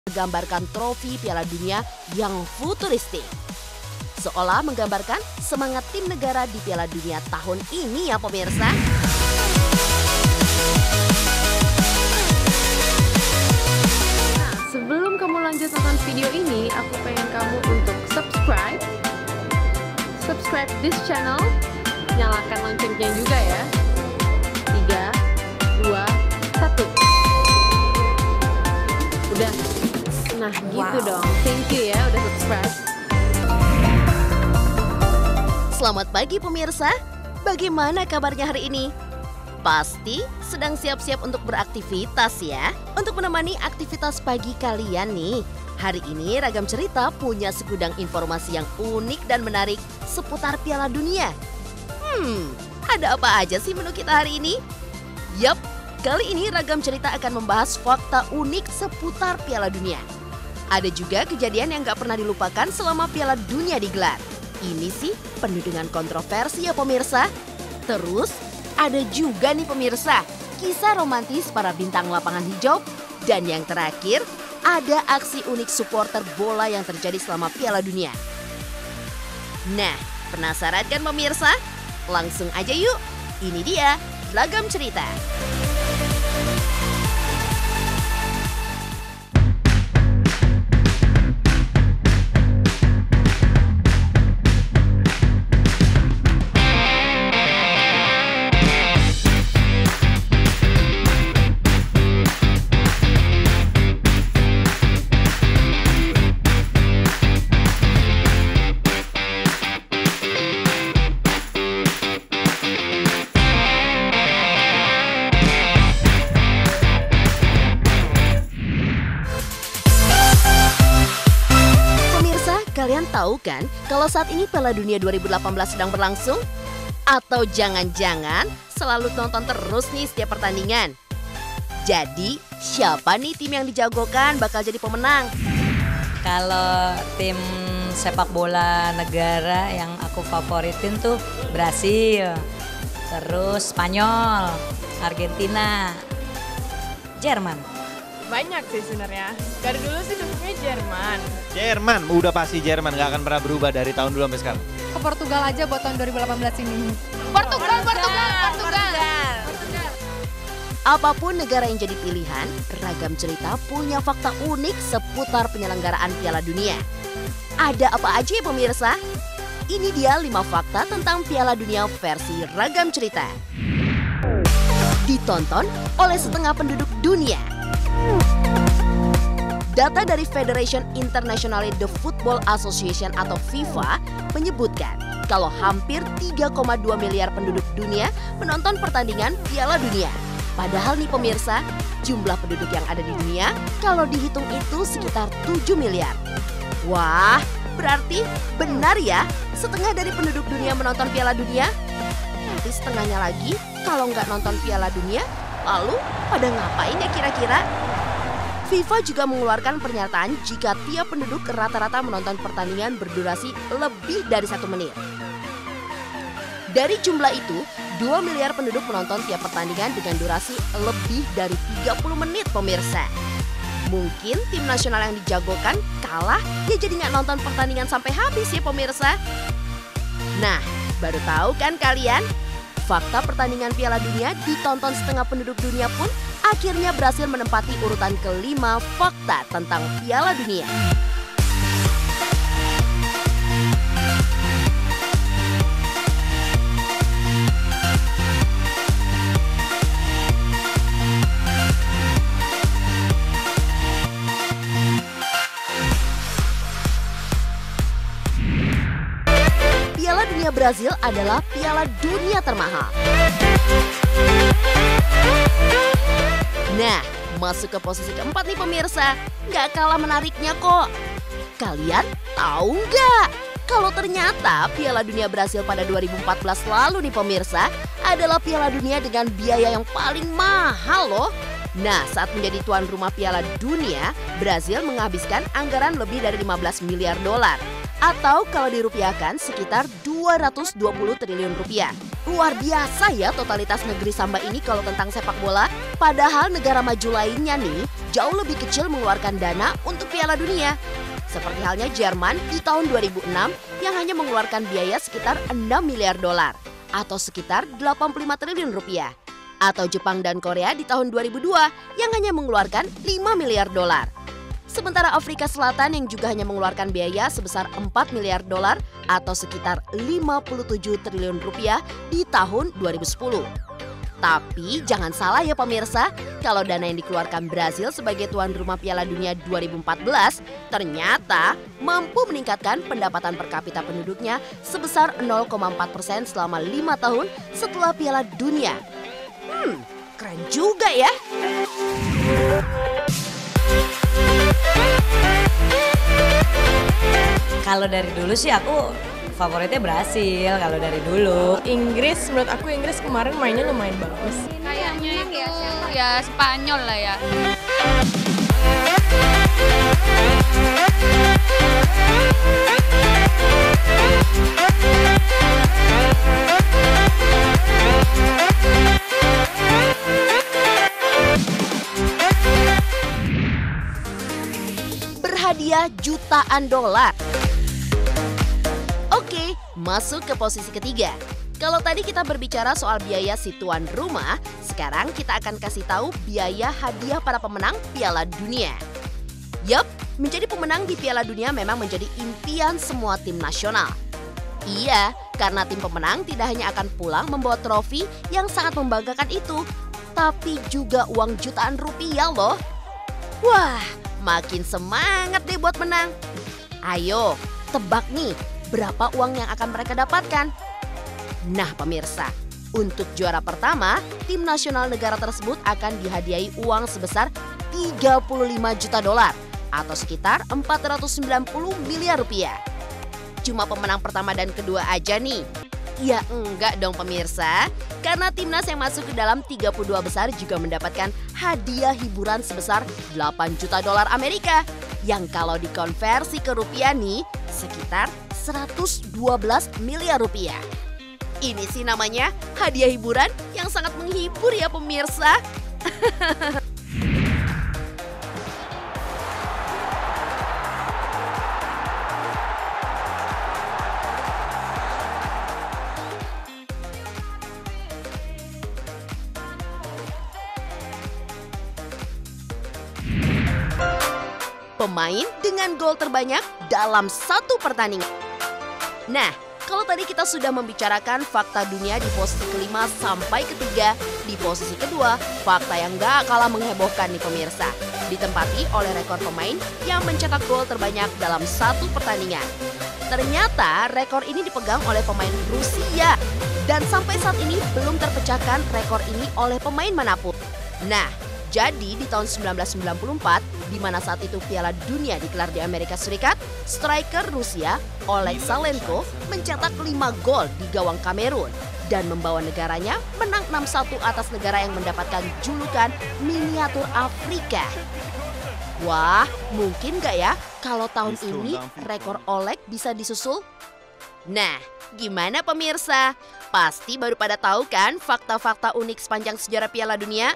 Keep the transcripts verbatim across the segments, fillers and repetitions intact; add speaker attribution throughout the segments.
Speaker 1: menggambarkan trofi Piala Dunia yang futuristik. Seolah menggambarkan semangat tim negara di Piala Dunia tahun ini ya pemirsa.
Speaker 2: Nah, sebelum kamu lanjut nonton video ini, aku pengen kamu untuk subscribe. Subscribe this channel, nyalakan loncengnya juga ya. tiga, dua, satu. Udah. Nah, gitu
Speaker 1: Wow.
Speaker 2: dong. Thank you ya udah subscribe.
Speaker 1: Selamat pagi pemirsa, bagaimana kabarnya hari ini? Pasti sedang siap-siap untuk beraktivitas ya. Untuk menemani aktivitas pagi kalian nih, hari ini Ragam Cerita punya segudang informasi yang unik dan menarik seputar Piala Dunia. Hmm, ada apa aja sih menu kita hari ini? Yap, kali ini Ragam Cerita akan membahas fakta unik seputar Piala Dunia. Ada juga kejadian yang gak pernah dilupakan selama Piala Dunia digelar. Ini sih penuh dengan kontroversi ya pemirsa. Terus ada juga nih pemirsa, kisah romantis para bintang lapangan hijau. Dan yang terakhir, ada aksi unik supporter bola yang terjadi selama Piala Dunia. Nah, penasaran kan pemirsa? Langsung aja yuk, ini dia Ragam Cerita. Kalian tahu kan kalau saat ini Piala Dunia dua ribu delapan belas sedang berlangsung? Atau jangan-jangan selalu nonton terus nih setiap pertandingan? Jadi siapa nih tim yang dijagokan bakal jadi pemenang?
Speaker 3: Kalau tim sepak bola negara yang aku favoritin tuh Brasil, terus Spanyol, Argentina, Jerman.
Speaker 4: Banyak sih sebenarnya. Dari dulu sih dukungnya Jerman.
Speaker 5: Jerman, udah pasti Jerman, nggak akan pernah berubah dari tahun dulu sampai sekarang.
Speaker 6: Ke Portugal aja buat tahun dua ribu delapan belas ini.
Speaker 4: Portugal, Portugal, Portugal.
Speaker 1: Apapun negara yang jadi pilihan, Ragam Cerita punya fakta unik seputar penyelenggaraan Piala Dunia. Ada apa aja ya pemirsa? Ini dia lima fakta tentang Piala Dunia versi Ragam Cerita. Ditonton oleh setengah penduduk dunia. Data dari Federation Internationale de Football Association atau FIFA menyebutkan kalau hampir tiga koma dua miliar penduduk dunia menonton pertandingan Piala Dunia. Padahal nih pemirsa, jumlah penduduk yang ada di dunia kalau dihitung itu sekitar tujuh miliar. Wah, berarti benar ya setengah dari penduduk dunia menonton Piala Dunia? Nanti setengahnya lagi kalau nggak nonton Piala Dunia, lalu pada ngapain ya kira-kira? FIFA juga mengeluarkan pernyataan jika tiap penduduk rata-rata menonton pertandingan berdurasi lebih dari satu menit. Dari jumlah itu, dua miliar penduduk menonton tiap pertandingan dengan durasi lebih dari tiga puluh menit pemirsa. Mungkin tim nasional yang dijagokan kalah, ya jadi nggak nonton pertandingan sampai habis ya pemirsa. Nah, baru tahu kan kalian? Fakta pertandingan Piala Dunia ditonton setengah penduduk dunia pun akhirnya berhasil menempati urutan kelima fakta tentang Piala Dunia. Piala Dunia Brazil adalah Piala Dunia termahal. Nah, masuk ke posisi keempat nih pemirsa, nggak kalah menariknya kok. Kalian tahu nggak? Kalau ternyata Piala Dunia Brazil pada dua ribu empat belas lalu nih pemirsa, adalah Piala Dunia dengan biaya yang paling mahal loh. Nah, saat menjadi tuan rumah Piala Dunia, Brazil menghabiskan anggaran lebih dari lima belas miliar dolar. Atau kalau dirupiahkan sekitar dua ratus dua puluh triliun rupiah. Luar biasa ya totalitas negeri Samba ini kalau tentang sepak bola. Padahal negara maju lainnya nih jauh lebih kecil mengeluarkan dana untuk Piala Dunia. Seperti halnya Jerman di tahun dua ribu enam yang hanya mengeluarkan biaya sekitar enam miliar dolar atau sekitar delapan puluh lima triliun rupiah. Atau Jepang dan Korea di tahun dua ribu dua yang hanya mengeluarkan lima miliar dolar. Sementara Afrika Selatan yang juga hanya mengeluarkan biaya sebesar empat miliar dolar atau sekitar lima puluh tujuh triliun rupiah di tahun dua ribu sepuluh. Tapi jangan salah ya pemirsa, kalau dana yang dikeluarkan Brasil sebagai tuan rumah Piala Dunia dua ribu empat belas ternyata mampu meningkatkan pendapatan per kapita penduduknya sebesar nol koma empat persen selama lima tahun setelah Piala Dunia. Hmm, keren juga ya.
Speaker 3: Kalau dari dulu sih aku favoritnya Brasil kalau dari dulu.
Speaker 4: Inggris, menurut aku Inggris kemarin mainnya lumayan bagus.
Speaker 7: Kayaknya itu ya Spanyol lah ya.
Speaker 1: Berhadiah jutaan dolar. Oke, masuk ke posisi ketiga. Kalau tadi kita berbicara soal biaya si tuan rumah, sekarang kita akan kasih tahu biaya hadiah para pemenang Piala Dunia. Yup, menjadi pemenang di Piala Dunia memang menjadi impian semua tim nasional. Iya, karena tim pemenang tidak hanya akan pulang membawa trofi yang sangat membanggakan itu, tapi juga uang jutaan rupiah loh. Wah, makin semangat deh buat menang. Ayo, tebak nih, berapa uang yang akan mereka dapatkan? Nah pemirsa, untuk juara pertama, tim nasional negara tersebut akan dihadiahi uang sebesar tiga puluh lima juta dolar atau sekitar empat ratus sembilan puluh miliar rupiah. Cuma pemenang pertama dan kedua aja nih. Ya enggak dong pemirsa, karena timnas yang masuk ke dalam tiga puluh dua besar juga mendapatkan hadiah hiburan sebesar delapan juta dolar Amerika. Yang kalau dikonversi ke rupiah nih, sekitar seratus dua belas miliar rupiah. Ini sih namanya hadiah hiburan yang sangat menghibur ya pemirsa. Pemain dengan gol terbanyak dalam satu pertandingan. Nah, kalau tadi kita sudah membicarakan fakta dunia di posisi kelima sampai ketiga, di posisi kedua, fakta yang gak kalah menghebohkan nih pemirsa. Ditempati oleh rekor pemain yang mencetak gol terbanyak dalam satu pertandingan. Ternyata rekor ini dipegang oleh pemain Rusia. Dan sampai saat ini belum terpecahkan rekor ini oleh pemain manapun. Nah, jadi di tahun seribu sembilan ratus sembilan puluh empat, di mana saat itu Piala Dunia digelar di Amerika Serikat, striker Rusia Oleg Salenko mencetak lima gol di gawang Kamerun dan membawa negaranya menang enam satu atas negara yang mendapatkan julukan miniatur Afrika. Wah, mungkin gak ya kalau tahun ini rekor Oleg bisa disusul? Nah, gimana pemirsa? Pasti baru pada tahu kan fakta-fakta unik sepanjang sejarah Piala Dunia?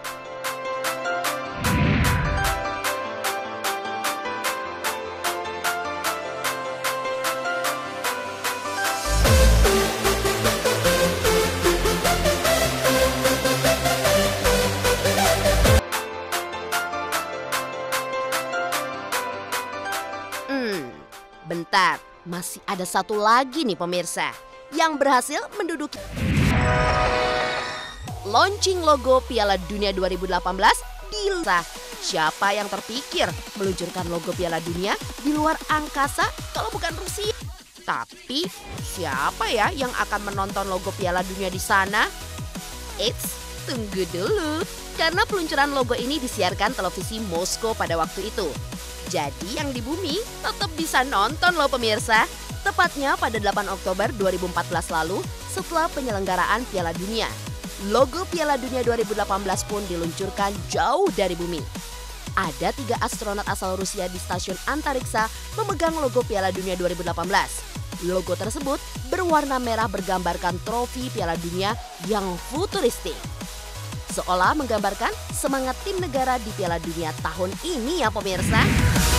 Speaker 1: Bentar, masih ada satu lagi nih pemirsa yang berhasil menduduki launching logo Piala Dunia dua ribu delapan belas di luar. Siapa yang terpikir meluncurkan logo Piala Dunia di luar angkasa kalau bukan Rusia? Tapi siapa ya yang akan menonton logo Piala Dunia di sana? Eits, tunggu dulu. Karena peluncuran logo ini disiarkan televisi Moskow pada waktu itu. Jadi yang di bumi tetap bisa nonton loh pemirsa. Tepatnya pada delapan Oktober dua ribu empat belas lalu setelah penyelenggaraan Piala Dunia. Logo Piala Dunia dua ribu delapan belas pun diluncurkan jauh dari bumi. ada tiga astronot asal Rusia di stasiun antariksa memegang logo Piala Dunia dua ribu delapan belas. Logo tersebut berwarna merah bergambarkan trofi Piala Dunia yang futuristik. Seolah menggambarkan semangat tim negara di Piala Dunia tahun ini ya pemirsa.